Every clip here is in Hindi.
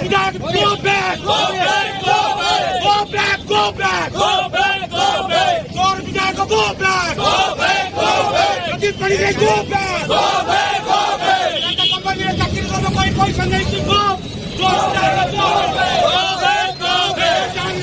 विधायक go back, go back, go back, go back, go back, go back, go back. चोर विधायक go back, go back, go back. Pradeep Panigrahi go back, go back, go back. Tata company ने चाकरी को कोई पैसा नहीं की go, चोर विधायक go back, go back, go back.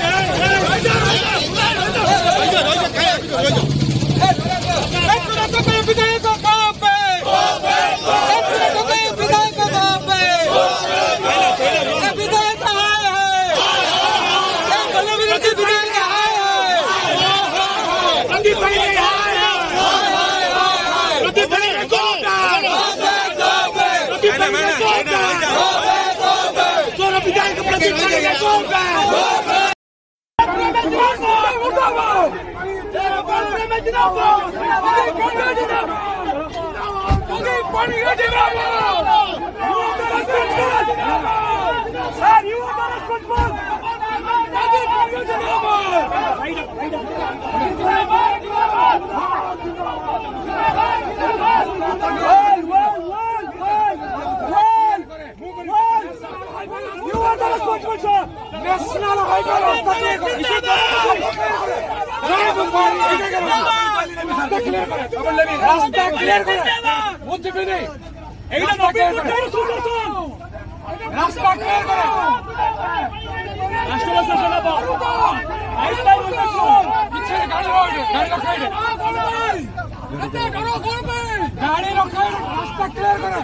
National highway रास्ता क्लियर करे मुझे भी नहीं रास्ता क्लियर करे गाड़ी रखा रास्ता क्लियर करे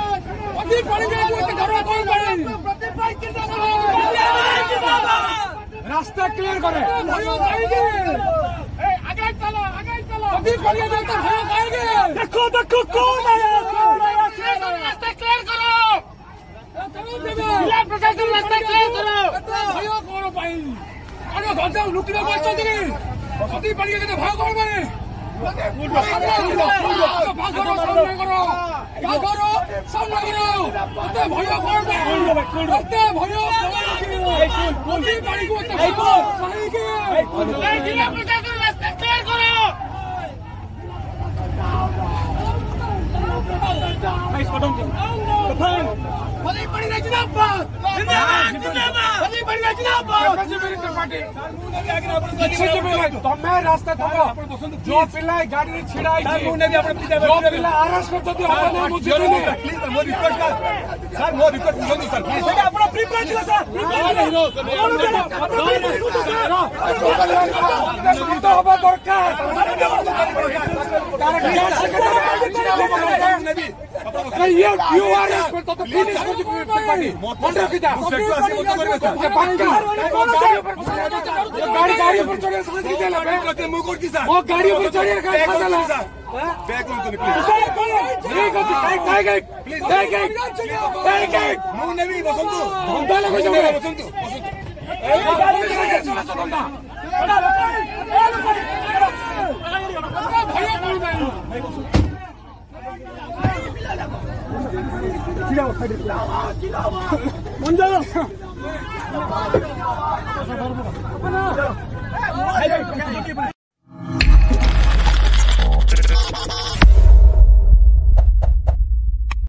रास्ता क्लियर करे आगे चलो देखो देखो कौन आया रास्ता क्लियर करो जिला प्रशासन रास्ता क्लियर करो भय कौन पाई अरे घंटा लुटिले बसछ दिनी प्रदीप पाणिग्राही के भय कौन पाई तमें रास्ता जो पिला गाड़ी छिड़ा अरेस्ट कर गाड़ी पर चढ़े गाड़ी पर चढ़े बसंतु